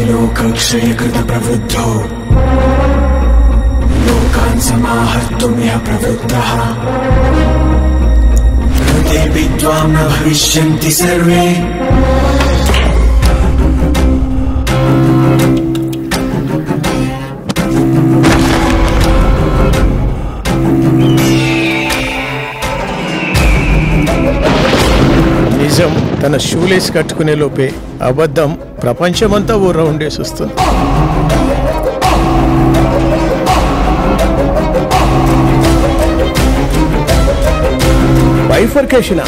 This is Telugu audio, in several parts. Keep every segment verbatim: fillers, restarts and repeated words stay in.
लोकक्षयकृत प्रवृद्धो लोकान् समाहर्तुमिह प्रवृत्तः ऋतेऽपि त्वां न भविष्यन्ति सर्वे నిజం తన షూలేస్ కట్టుకునే లోపే అబద్ధం ప్రపంచమంతా ఓ రౌండ్ వేసి వస్తుంది. బైఫర్కేషన్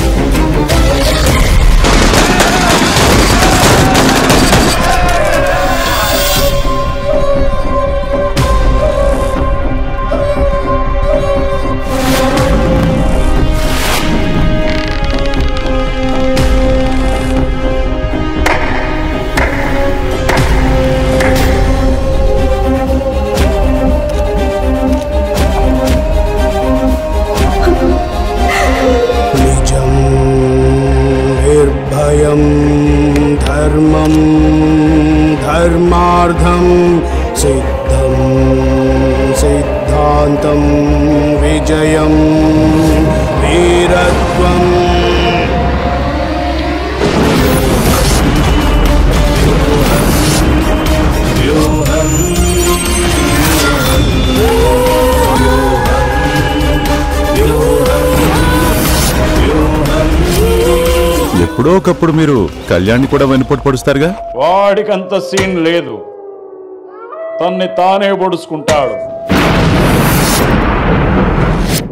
धर्मं धर्मार्थं सिद्धं सिद्धान्तं विजयं वीरत्वं ఎప్పుడో ఒకప్పుడు మీరు కళ్యాణ్ని కూడా వెనుపోటు పొడుస్తారుగా. వాడికంత సీన్ లేదు, తన్ని తానే పొడుచుకుంటాడు.